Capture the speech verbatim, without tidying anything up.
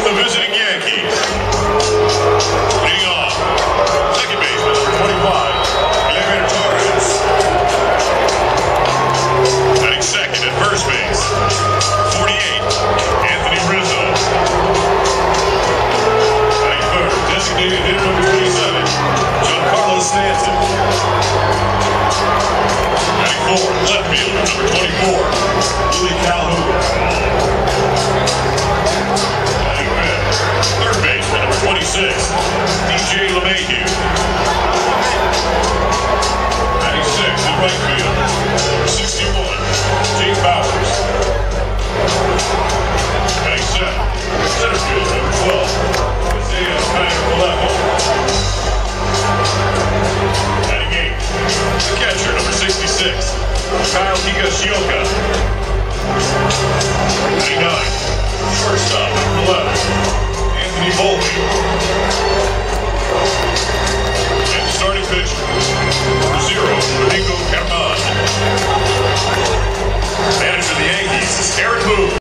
the visiting Yankees. Leading off, second baseman, number twenty-five, Elevator Torres. Batting second at first base, forty-eight, Anthony Rizzo. Batting third, designated hitter number twenty-seven, Giancarlo Stanton. Batting fourth, left fielder number twenty-four, Willie Calhoun. Batting fifth, third baseman number twenty-six, D J LeMahieu. Batting sixth in right field, number sixty-one, Jake Bowers. Batting seventh, center field number twelve, Isaiah Kiner-Falefa. Batting eighth, the catcher number sixty-six, Kyle Higashioka.